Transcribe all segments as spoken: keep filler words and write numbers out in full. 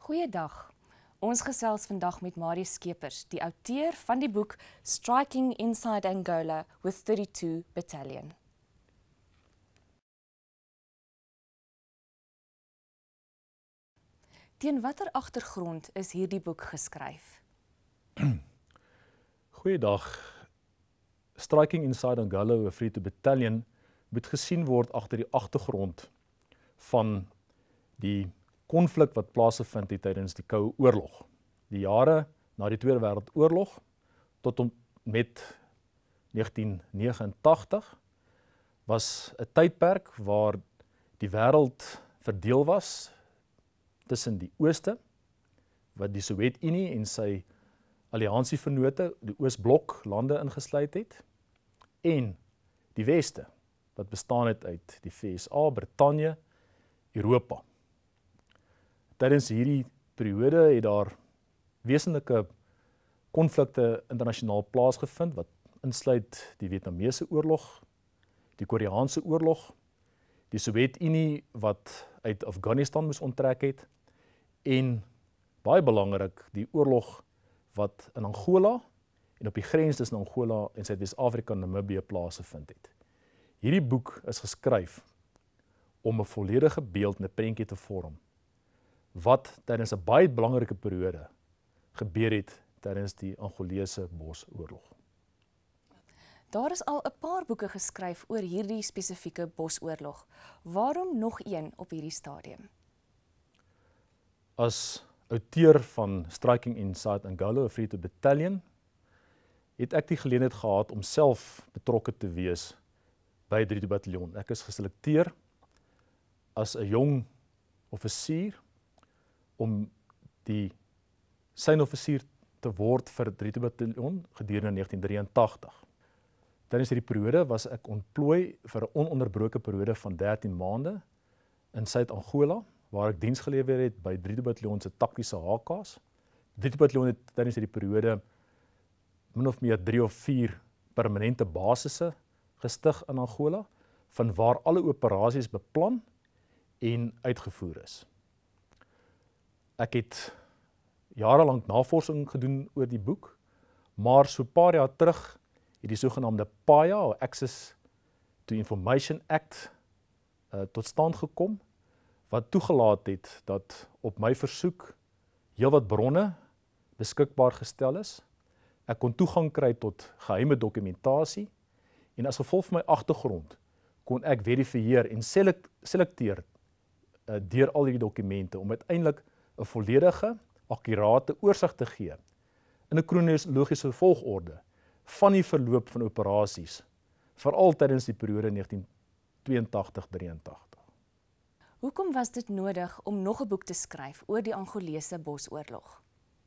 Goeiedag. Ons gesels vandag met Marius Scheepers, die outeur van die boek Striking Inside Angola with thirty-two Battalion. Teen watter agtergrond is hierdie boek geskryf? Goeiedag. Striking Inside Angola with thirty-two Battalion moet gesien word agter die agtergrond van die konflik wat plaasgevind het tydens die Koue Oorlog. Die jare na die Tweede Wêreldoorlog tot om met negentien negenentagtig was 'n tydperk waar die wêreld verdeel was tussen die Ooste, wat die Sowjetunie en sy alliansievennote, die Oosblok lande ingesluit het, en die Weste, wat bestaan het uit die V S A, Brittanje, Europa. Tydens hierdie periode het daar wesenlike konflikte internasionaal plaasgevind, wat insluit die Vietnamese oorlog, die Koreaanse oorlog, die Sowjetunie wat uit Afghanistan moes onttrek het, en baie belangrik, die oorlog wat in Angola en op die grens tussen Angola en Suid-Wes-Afrika en Namibië plaasgevind het. Hierdie boek is geskryf om 'n volledige beeld en 'n prentjie te vorm wat tydens 'n baie belangrike periode gebeur het tydens die Angolese Bosoorlog. Daar is al 'n paar boeke geskryf oor hierdie spesifieke Bosoorlog. Waarom nog een op hierdie stadium? As outeur van Striking Inside Angola with thirty-two Battalion het ek die geleentheid gehad om self betrokke te wees by thirty-two Battalion. Ek is geselekteer as 'n jong offisier om die synoffisier te word vir thirty-two Battalion gedurende negentien drieëntagtig. Tydens hierdie periode was ek ontplooi vir 'n ononderbroke periode van dertien maande in Suid-Angola, waar ek diens gelewer het by thirty-two Battalion se taktiese H K's. thirty-two Battalion het tydens hierdie periode min of meer drie of vier permanente basisse gestig in Angola, van waar alle operasies beplan en uitgevoer is. Ek het jarelang navorsing gedoen oor die boek, maar so 'n paar jaar terug het die sogenaamde P A I A, Access to Information Act, uh, tot stand gekom, wat toegelaat het dat op my versoek heelwat bronne beskikbaar gestel is. Ek kon toegang kry tot geheime dokumentasie, en as gevolg van my agtergrond kon ek verifieer en selek, selekteer uh, deur al hierdie dokumente om uiteindelik 'n volledige, akkurate oorsig te gee in 'n kronologiese volgorde van die verloop van operasies, veral tydens die periode negentien tweeëntagtig drieëntagtig. Hoekom was dit nodig om nog 'n boek te skryf oor die Angolese Bosoorlog?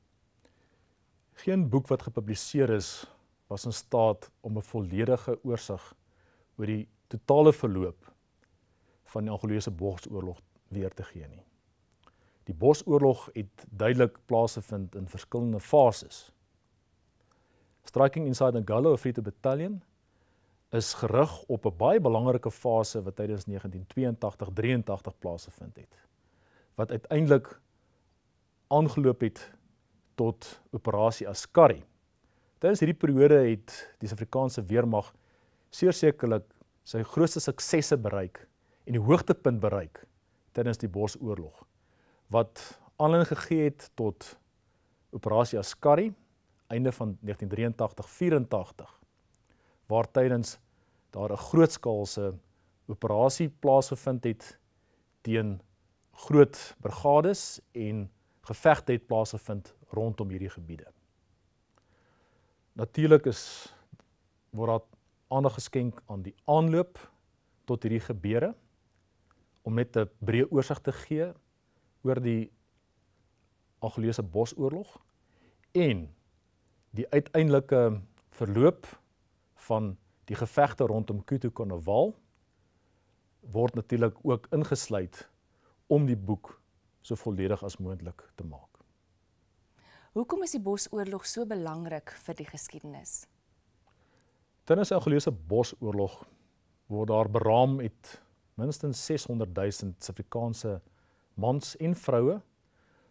Geen boek wat gepubliseer is, was in staat om 'n volledige oorsig oor die totale verloop van die Angolese Bosoorlog weer te gee nie. Die Bosoorlog het duidelik plaasgevind in verskillende fases. Striking Inside Angola with thirty-two Battalion is gerig op 'n baie belangrike fase wat tydens negentien tweeëntagtig drieëntagtig plaasgevind het, wat uiteindelik aangeloop het tot operasie Askari. Tydens hierdie periode het die Afrikaanse weermag sekerlik sy grootste suksesse bereik en die hoogtepunt bereik tydens die Bosoorlog, wat aanleiding gegee het tot operasie Askari, einde van negentien drieëntagtig vyreëntagtig, waar tydens daar 'n grootskaalse operasie plaasgevind het teen groot brigades en gevegte het plaasgevind rondom hierdie gebiede. Natuurlik is word daar aandag geskenk aan die aanloop tot hierdie gebeure, om net 'n breë oorsig te gee oor die Angolese Bosoorlog en die uiteindelike verloop van die gevegte rondom Kutu-Karnaval word natuurlik ook ingesluit om die boek so volledig as moontlik te maak. Hoekom is die Bosoorlog so belangrik vir die geskiedenis? Tydens die Angolese Bosoorlog word daar beraam met minstens seshonderd duisend Suid-Afrikaanse mans en vroue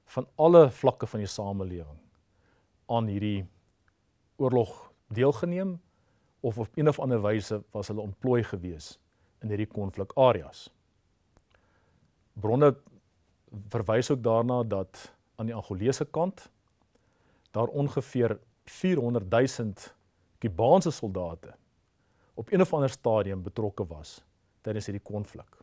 van alle vlakke van die samelewing aan hierdie oorlog deelgeneem of op een of ander wyse was hulle ontplooi gewees in hierdie konflikareas. Bronne verwys ook daarna dat aan die Angolese kant daar ongeveer vierhonderd duisend Kubaanse soldate op een of ander stadium betrokke was tydens hierdie konflik.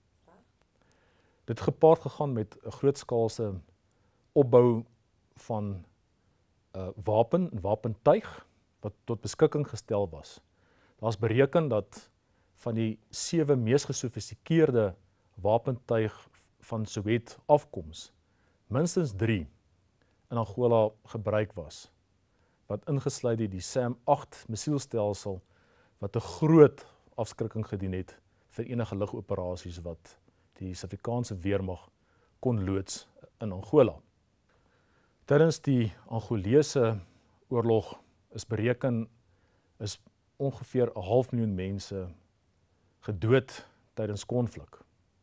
Dit gepaard gegaan met 'n grootskaalse opbou van uh, wapen en wapentuig wat tot beskikking gestel was. Daar's bereken dat van die sewe mees gesofistikeerde wapentuig van Sowjet afkoms, minstens drie in Angola gebruik was, wat ingesluit het die SAM agt missielstelsel wat 'n groot afskrikking gedien het vir enige lugoperasies wat die Afrikaanse weermag kon loods in Angola. Tydens die Angolese oorlog is bereken is ongeveer 'n half miljoen mense gedood tydens konflik.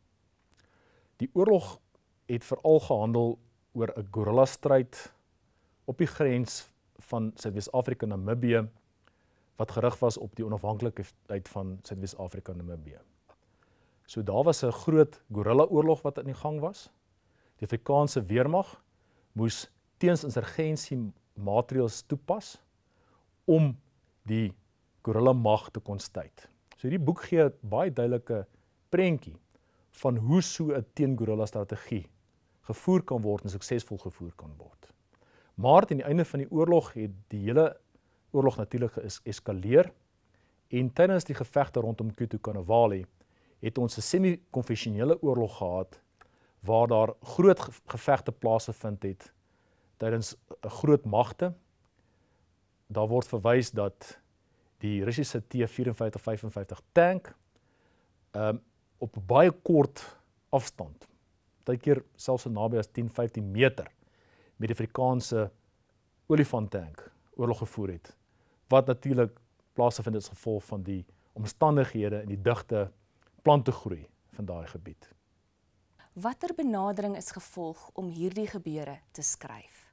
Die oorlog het veral gehandel oor 'n guerrilla-stryd op die grens van Suidwes-Afrika en Namibië wat gerig was op die onafhanklikheid van Suidwes-Afrika en Namibië. So daar was 'n groot guerrilla-oorlog wat aan die gang was. Die Afrikaanse weermag moes teensinsurgensie maatreëls toepas om die guerrilla-mag te kon staai. So hierdie boek gee 'n baie duidelike prentjie van hoe so 'n teen-guerrilla-strategie gevoer kan word en suksesvol gevoer kan word. Maar teen die einde van die oorlog het die hele oorlog natuurlik geeskaleer en tydens die gevegte rondom Kutu-Kanavale het ons 'n semi-konvensionele oorlog gehad waar daar groot gevegte plaasgevind het tydens 'n groot magte. Daar word verwys dat die Russiese T vyf vyf vyf tank um, op 'n baie kort afstand, partykeer selfs so naby as tien vyftien meter, met die Afrikaanse olifanttank oorlog gevoer het, wat natuurlik plaasgevind het as gevolg van die omstandighede en die digte plantegroei van daai gebied. Watter benadering is gevolg om hierdie gebeure te skryf?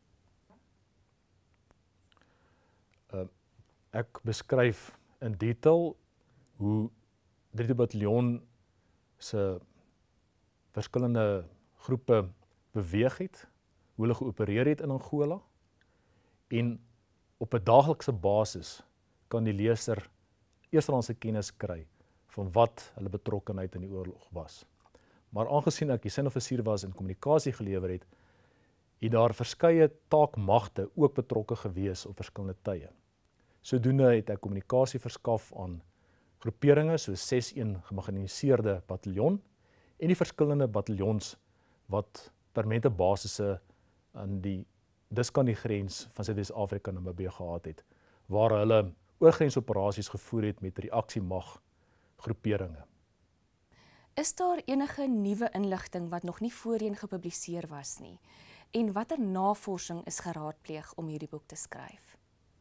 Uh, ek beskryf in detail hoe derde Battalion se verskillende groepe beweeg het, hoe hulle geopereer het in Angola, en op 'n daaglikse basis kan die leser eerstehandse kennis kry van wat hulle betrokkenheid in die oorlog was. Maar aangesien ek die synoffisier was en kommunikasie gelewer het, het daar verskeie taakmagte ook betrokke gewees op verskillende tye. Sodoende het ek kommunikasie verskaf aan groeperinge soos ses een gemekaniseerde bataljon en die verskillende bataljons wat permanente basisse aan die diskan die grens van Suid-Afrika en Namibië gehad het, waar hulle oorgrensoperasies gevoer het met reaksiemag groeperinge. Is daar enige nuwe inligting wat nog nie voorheen gepubliseer was nie? En watter navorsing is geraadpleeg om hierdie boek te skryf?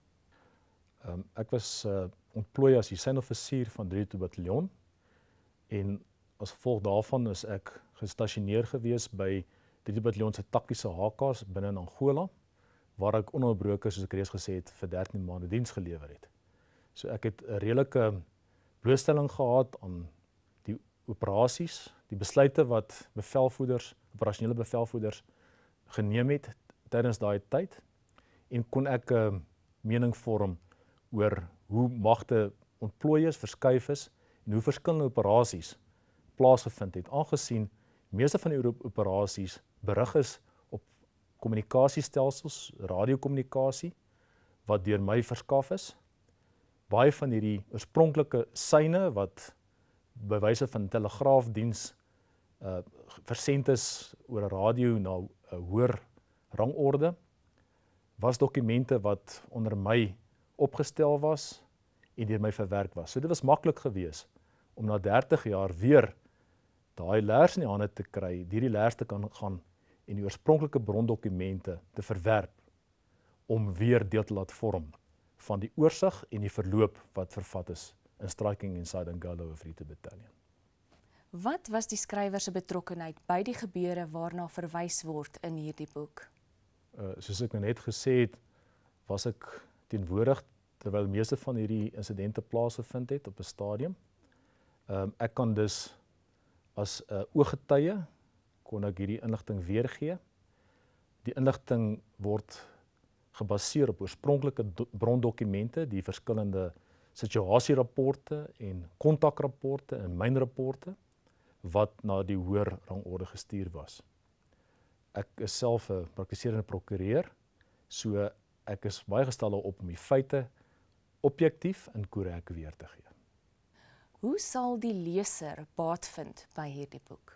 Um, ek was uh, ontplooi as die synoffisier van derde Battalion en as gevolg daarvan is ek gestasioneer gewees by derde Battalion se taktiese H K's binne in Angola, waar ek ononderbroke, soos ek reeds gesê het, vir dertien maande diens gelewer het. So ek het 'n redelike blootstelling gehad aan die operasies, die besluite wat bevelvoerders, operasionele bevelvoerders geneem het tydens daai tyd, en kon ek 'n uh, mening vorm oor hoe magte ontplooi is, verskuif is, en hoe verskillende operasies plaasgevind het, aangesien meeste van die operasies berig is op kommunikasiestelsels, radiokommunikasie, wat deur my verskaf is. Baie van hierdie oorspronklike syne wat by wyse van telegraafdiens uh, versend is oor 'n radio na 'n hoër rangorde, was dokumente wat onder my opgestel was en deur my verwerk was. So dit was maklik geweest om na dertig jaar weer daai leers in die hande te kry, hierdie leers te kan gaan en die oorspronklike brondokumente te verwerp om weer deel te laat vorm van die oorsig en die verloop wat vervat is in Striking Inside Angola of derde Battalion. Wat was die skrywer se betrokkenheid by die gebeure waarna verwys word in hierdie boek? Uh, soos ek nou net gesê het, was ek teenwoordig terwyl die meeste van hierdie insidente plaasgevind het op 'n stadium. Um, ek kan dus as 'n uh, ooggetuie kon ek hierdie inligting weergee. Die inligting word gebaseer op oorspronklike brondokumente, die verskillende situasierapporte en kontakrapporte en mynrapporte wat na die hoër rangorde gestuur was. Ek is self 'n praktiserende prokureur, so ek is baie gestel daarop om die feite objektief en korrek weer te gee. Hoe sal die leser baat vind by hierdie boek?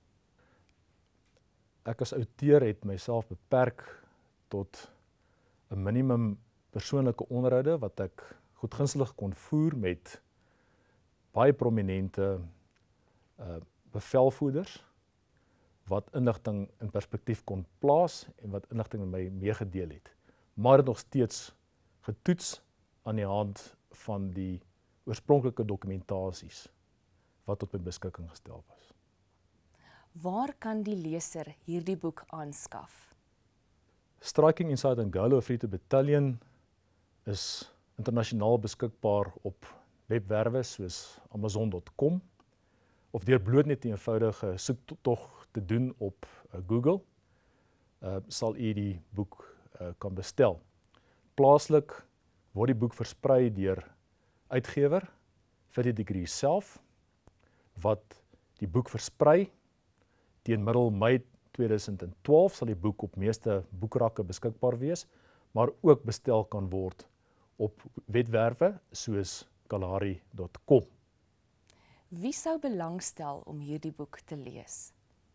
Ek as outeur het myself beperk tot 'n minimum persoonlike onderhoude wat ek goedgunstig kon voer met baie prominente uh, bevelvoerders wat inligting in perspektief kon plaas en wat inligting met my meegedeel het. Maar het nog steeds getoets aan die hand van die oorspronklike dokumentasies wat tot my beskikking gestel was. Waar kan die leser hierdie boek aanskaf? Striking Inside Angola, Free Battalion is internasionaal beskikbaar op webwerwe soos amazon punt com of deur bloot net 'n eenvoudige soektog te doen op uh, Google, uh, sal u die boek uh, kan bestel. Plaaslik word die boek versprei deur uitgewer fifty Degrees self, wat die boek versprei. Teen middel Mei tweeduisend twaalf sal die boek op meeste boekrakke beskikbaar wees, maar ook bestel kan word op webwerwe soos kalahari punt com. Wie sou belangstel om hierdie boek te lees?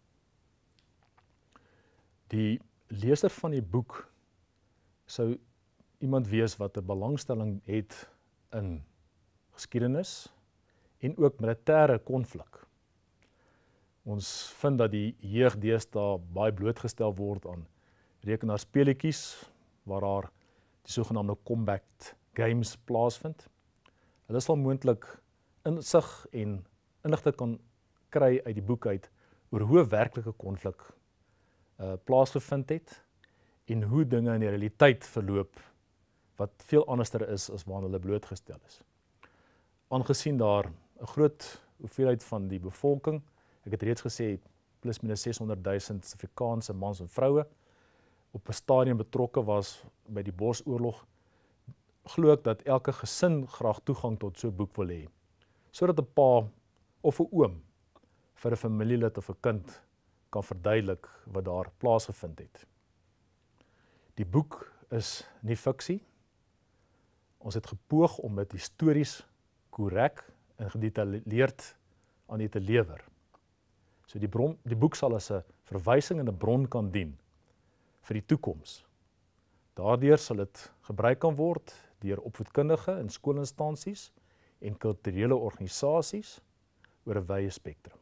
Die leser van die boek sou iemand wees wat 'n belangstelling het in geskiedenis en ook militêre konflik. Ons vind dat die jeug deesdae baie blootgestel word aan rekenaarspeletjies waar daar die sogenaamde combat games plaasvind. Hulle sal moontlik insig en inligting kan kry uit die boek uit oor hoe werklike konflik uh, plaasgevind het en hoe dinge in die realiteit verloop wat veel anderster is as waaraan hulle blootgestel is. Aangesien daar 'n groot hoeveelheid van die bevolking, ek het reeds gesê plus minus seshonderd duisend Afrikaanse mans en vroue op 'n stadium betrokke was by die Bosoorlog, glo ek dat elke gesin graag toegang tot so 'n boek wil hê, sodat 'n pa of 'n oom vir 'n familielid of 'n kind kan verduidelik wat daar plaasgevind het. Die boek is nie fiksie. Ons het gepoog om dit histories korrek en gedetailleerd aan u te lewer. So die, bron, die boek sal as 'n verwysing en 'n bron kan dien vir die toekoms. Daardeur sal dit gebruik kan word deur opvoedkundige en skoolinstansies en kulturele organisasies oor 'n wye spektrum.